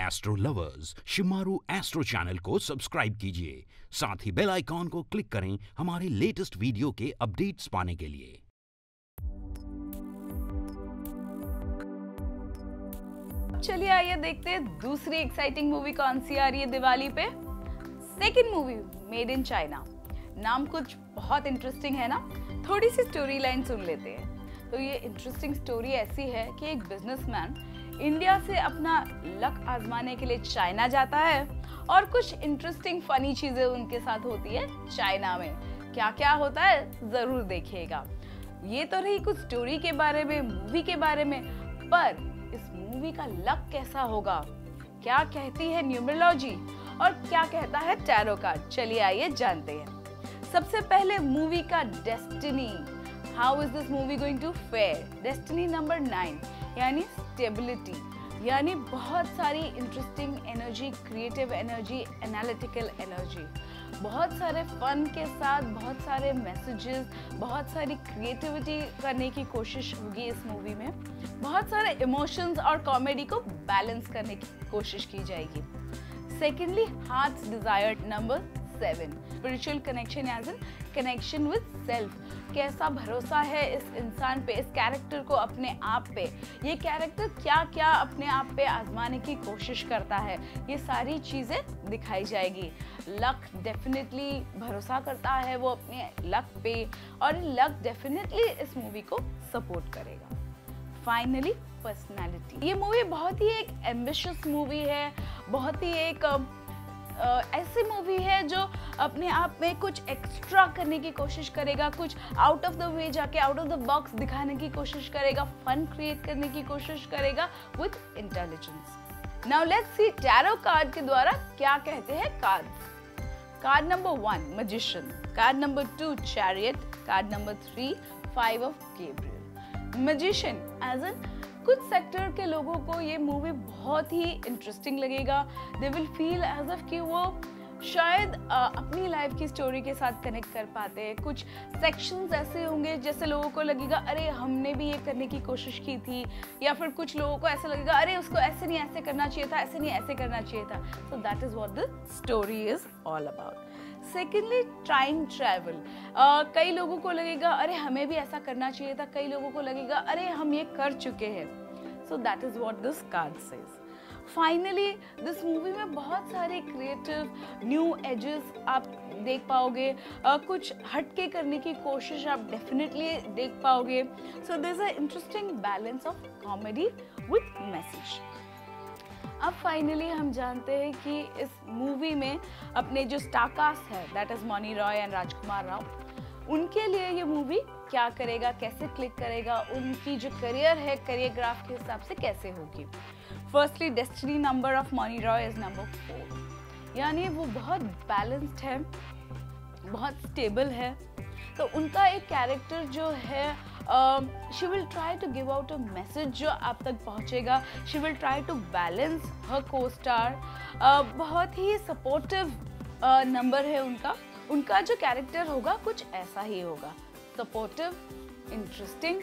Astro lovers Shemaroo astro channel को subscribe कीजिए, साथ ही बेल आइकॉन को क्लिक करें हमारे लेटेस्ट वीडियो के अपडेट्स पाने के लिए। चलिए आइए देखते हैं दूसरी एक्साइटिंग मूवी कौन सी आ रही है दिवाली पे। Second movie made in China. नाम कुछ बहुत इंटरेस्टिंग है ना। थोड़ी सी स्टोरी लाइन सुन लेते हैं। तो ये इंटरेस्टिंग स्टोरी ऐसी है कि एक बिजनेसमैन इंडिया से अपना लक आजमाने के लिए चाइना जाता है और कुछ इंटरेस्टिंग फनी चीजें उनके साथ होती है चाइना में। क्या क्या होता है जरूर देखिएगा। ये तो रही कुछ स्टोरी के बारे में, मूवी के बारे में, पर इस मूवी का लक कैसा होगा, क्या कहती है न्यूमरोलॉजी और क्या कहता है टैरो कार्ड, चलिए आइए जानते हैं। सबसे पहले मूवी का destiny. How is this movie going to fare? Destiny number 9 यानी स्टेबिलिटी, यानी बहुत सारी interesting energy, creative energy, analytical energy, बहुत सारे फन के साथ बहुत सारे मैसेजेस, बहुत सारी क्रिएटिविटी करने की कोशिश होगी इस मूवी में। बहुत सारे इमोशंस और कॉमेडी को बैलेंस करने की कोशिश की जाएगी। Secondly heart's desire number 7, spiritual connection as an connection with self. कैसा भरोसा है इस इंसान पे, इस कैरेक्टर को अपने आप पे, ये कैरेक्टर क्या क्या अपने आप पे आजमाने की कोशिश करता है, ये सारी चीजें दिखाई जाएगी। लक डेफिनेटली भरोसा करता है वो अपने लक पे और लक डेफिनेटली इस मूवी को सपोर्ट करेगा। Finally personality. ये मूवी बहुत ही एक एम्बिशियस मूवी है, बहुत ही एक ऐसी मूवी है जो अपने आप में कुछ एक्स्ट्रा करने की कोशिश करेगा, कुछ आउट ऑफ द वे जाके आउट ऑफ द बॉक्स दिखाने की कोशिश करेगा, फन क्रिएट करने की कोशिश करेगा with intelligence. Now let's see tarot card के द्वारा क्या कहते हैं cards. Card number 1 magician, card number 2 chariot, card number 3 5 of Gabriel. Magician as an कुछ सेक्टर के लोगों को ये मूवी बहुत ही इंटरेस्टिंग लगेगा। They will feel as if कि वो शायद अपनी लाइफ की स्टोरी के साथ कनेक्ट कर पाते हैं। कुछ सेक्शंस ऐसे होंगे जैसे लोगों को लगेगा अरे हमने भी ये करने की कोशिश की थी, या फिर कुछ लोगों को ऐसा लगेगा अरे उसको ऐसे नहीं ऐसे करना चाहिए था, ऐसे नहीं ऐसे करना चाहिए था। So that is what the story is all about. Secondly time travel. कई लोगों को लगेगा अरे हमें भी ऐसा करना चाहिए था, कई लोगों को लगेगा अरे हम ये कर चुके हैं। So that is what this card says. Finally this movie में बहुत सारे क्रिएटिव न्यू एजेस आप देख पाओगे, कुछ हटके करने की कोशिश आप डेफिनेटली देख पाओगे। So there is a interesting balance of comedy with message. अब फाइनली हम जानते हैं कि इस मूवी में अपने जो स्टारकास्ट है that is Mouni Roy and Rajkummar Rao, उनके लिए ये मूवी क्या करेगा, कैसे क्लिक करेगा, उनकी जो करियर है करियर ग्राफ के हिसाब से कैसे होगी। Firstly destiny number of Mouni Roy is number 4, यानी वो बहुत बैलेंस्ड है, बहुत स्टेबल है। तो उनका एक कैरेक्टर जो है she will try to give out a message जो आप तक पहुंचेगा। She will try to balance her co-star. बहुत ही सपोर्टिव नंबर है उनका। उनका जो कैरेक्टर होगा कुछ ऐसा ही होगा, सपोर्टिव, इंटरेस्टिंग,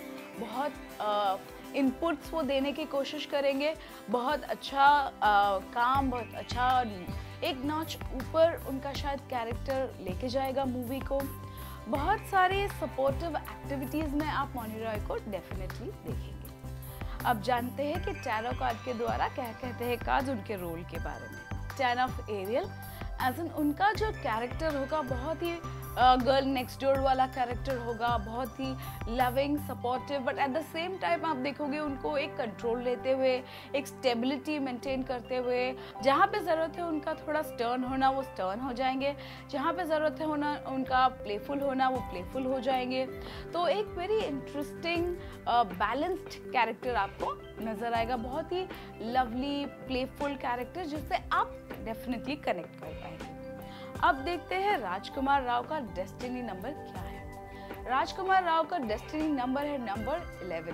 बहुत इनपुट्स वो देने की कोशिश करेंगे, बहुत अच्छा काम, बहुत अच्छा, एक नॉच ऊपर उनका शायद कैरेक्टर लेके जाएगा मूवी को। बहुत सारे सपोर्टिव एक्टिविटीज में आप मौनी रॉय को डेफिनेटली देखेंगे। अब जानते हैं कि टैरो कार्ड के द्वारा क्या कहते हैं कार्ड उनके रोल के बारे में। 10 ऑफ एरियल एज इन उनका जो कैरेक्टर होगा बहुत ही गर्ल नेक्स्ट डोर वाला कैरेक्टर होगा, बहुत ही loving, supportive, but at the same time आप देखोगे उनको एक कंट्रोल लेते हुए, एक स्टेबिलिटी मेंटेन करते हुए, जहाँ पे ज़रूरत है उनका थोड़ा स्टर्न होना वो स्टर्न हो जाएंगे, जहाँ पे ज़रूरत है होना उनका प्लेफुल होना वो प्लेफुल हो जाएंगे। तो एक वेरी इंटरेस्टिंग बैलेंस्ड कैरेक्टर आपको नज़र आएगा, बहुत ही लवली प्लेफुल कैरेक्टर जिससे आप डेफिनेटली कनेक्ट कर पाएंगे। अब देखते हैं राजकुमार राव का डेस्टिनी नंबर क्या है। राजकुमार राव का डेस्टिनी नंबर है number 11,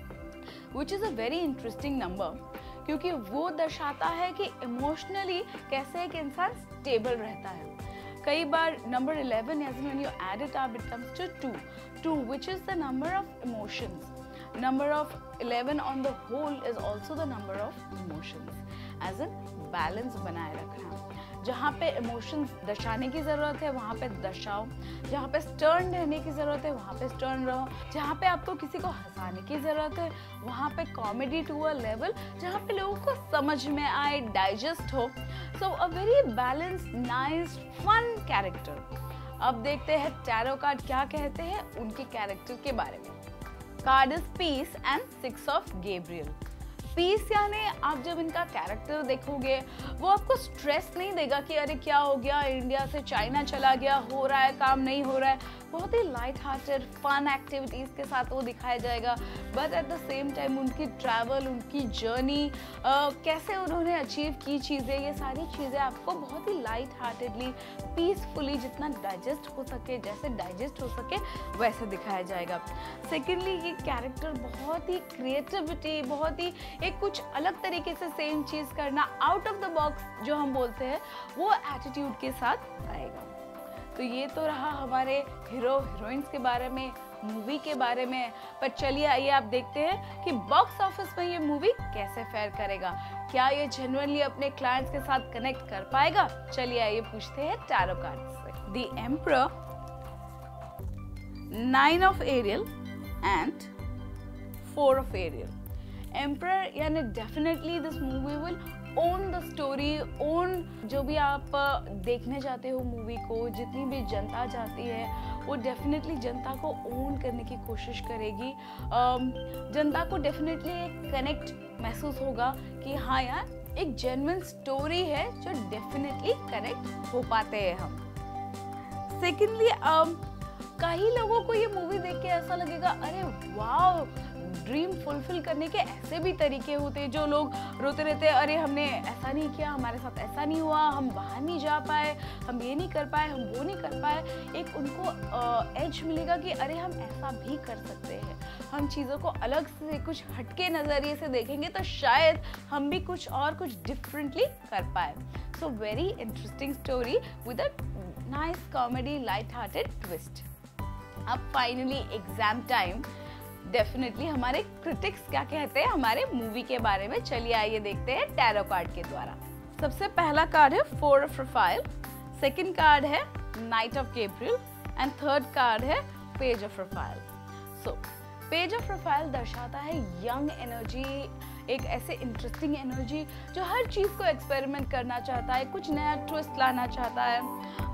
which is a very interesting number, क्योंकि वो दर्शाता है कि इमोशनली कैसे एक इंसान स्टेबल रहता है। कई बार number 11 as when you add it up it comes to 2 which is the number of emotions. Number of 11 on the whole is also the number of emotions. As an balance बनाए रखना। जहाँ पे emotions दर्शाने की ज़रूरत है वहाँ पे दर्शाओ, जहाँ पे स्टर्न रहने की ज़रूरत है वहाँ पे स्टर्न रहो, जहाँ पे आपको किसी को हंसाने की ज़रूरत है वहाँ पे कॉमेडी टू अ लेवल जहाँ पे लोगों को समझ में आए, डाइजेस्ट हो। So a very balanced, nice, fun character. अब देखते हैं टैरो कार्ड क्या कहते हैं उनके कैरेक्टर के बारे में। Card is peace and 6 of Gabriel. Peace यानी आप जब इनका कैरेक्टर देखोगे वो आपको स्ट्रेस नहीं देगा कि अरे क्या हो गया, इंडिया से चाइना चला गया, हो रहा है काम नहीं हो रहा है। बहुत ही लाइट हार्टेड फन एक्टिविटीज के साथ वो दिखाया जाएगा, but at the same time उनकी ट्रैवल, उनकी जर्नी, कैसे उन्होंने अचीव की चीज़ें, ये सारी चीज़ें आपको बहुत ही लाइट हार्टेडली, पीसफुली, जितना डाइजेस्ट हो सके, जैसे डाइजेस्ट हो सके वैसे दिखाया जाएगा। सेकेंडली ये कैरेक्टर बहुत ही क्रिएटिविटी, बहुत ही एक कुछ अलग तरीके से सेम चीज़ करना, आउट ऑफ द बॉक्स जो हम बोलते हैं वो एटीट्यूड के साथ आएगा। तो ये तो रहा हमारे हीरो हीरोइंस के बारे में, मूवी के बारे में। पर चलिए आइए आप देखते हैं कि बॉक्स ऑफिस में ये मूवी कैसे फेयर करेगा, क्या ये जेन्युइनली अपने क्लाइंट्स के साथ कनेक्ट कर पाएगा। चलिए आइए पूछते हैं टैरो कार्ड से। The emperor, 9 of Ariel and 4 of Ariel. Emperor यानी definitely this movie will own the story, own जो भी आप देखने जाते हो मूवी को, जितनी भी जनता जाती है वो डेफिनेटली जनता को ओन करने की कोशिश करेगी। जनता को डेफिनेटली एक कनेक्ट महसूस होगा कि हाँ यार एक जेन्युइन स्टोरी है जो डेफिनेटली कनेक्ट हो पाते हैं हम। सेकेंडली कई लोगों को ये मूवी देख के ऐसा लगेगा अरे वाह, ड्रीम फुलफिल करने के ऐसे भी तरीके होते हैं। जो लोग रोते रहते हैं अरे हमने ऐसा नहीं किया, हमारे साथ ऐसा नहीं हुआ, हम बाहर नहीं जा पाए, हम ये नहीं कर पाए, हम वो नहीं कर पाए, एक उनको एज मिलेगा कि अरे हम ऐसा भी कर सकते हैं। हम चीज़ों को अलग से, कुछ हटके नज़रिए से देखेंगे तो शायद हम भी कुछ और कुछ डिफरेंटली कर पाए। So very interesting story with a nice comedy light hearted twist. अब फाइनली एग्जाम टाइम, डेफिनेटली हमारे क्रिटिक्स क्या कहते हैं हमारे मूवी के बारे में। चलिए आइए देखते हैं टैरो कार्ड के द्वारा। सबसे पहला कार्ड है 4 ऑफ प्रोफाइल, सेकंड कार्ड है knight of Gabriel and third card है page of profile. So page of profile दर्शाता है यंग एनर्जी, एक ऐसे इंटरेस्टिंग एनर्जी जो हर चीज़ को एक्सपेरिमेंट करना चाहता है, कुछ नया ट्विस्ट लाना चाहता है।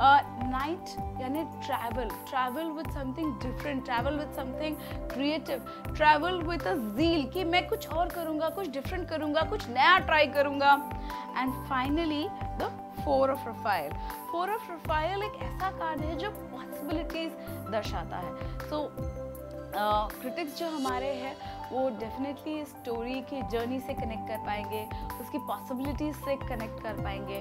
नाइट यानी travel with something different, travel with something creative, travel with a zeal कि मैं कुछ और करूँगा, कुछ डिफरेंट करूँगा, कुछ नया ट्राई करूँगा। And finally the 4 of profile. 4 of profile एक ऐसा कार्ड है जो पॉसिबिलिटीज दर्शाता है। सो क्रिटिक्स जो हमारे हैं वो डेफिनेटली स्टोरी की जर्नी से कनेक्ट कर पाएंगे, उसकी पॉसिबिलिटीज से कनेक्ट कर पाएंगे।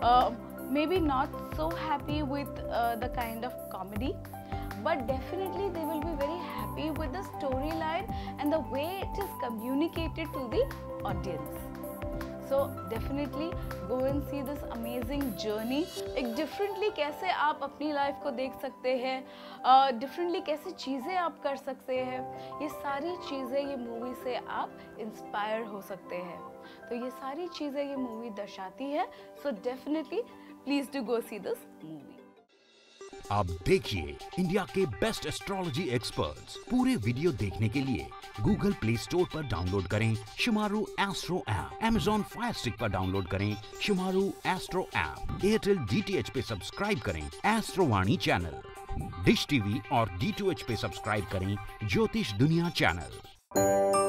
Maybe not so happy with the kind of comedy, but definitely they will be very happy with the storyline and the way it is communicated to the audience. So definitely go and see this amazing journey. एक differently कैसे आप अपनी life को देख सकते हैं, differently कैसे चीज़ें आप कर सकते हैं, ये सारी चीज़ें ये मूवी से आप इंस्पायर हो सकते हैं। तो ये सारी चीज़ें ये मूवी दर्शाती है। So definitely please do go see this movie. आप देखिए इंडिया के बेस्ट एस्ट्रोलॉजी एक्सपर्ट्स। पूरे वीडियो देखने के लिए गूगल प्ले स्टोर पर डाउनलोड करें Shemaroo astro app, Amazon fire stick पर डाउनलोड करें Shemaroo astro app, Airtel DTH पे सब्सक्राइब करें एस्ट्रोवाणी चैनल, डिश टीवी और D2H पे सब्सक्राइब करें ज्योतिष दुनिया चैनल।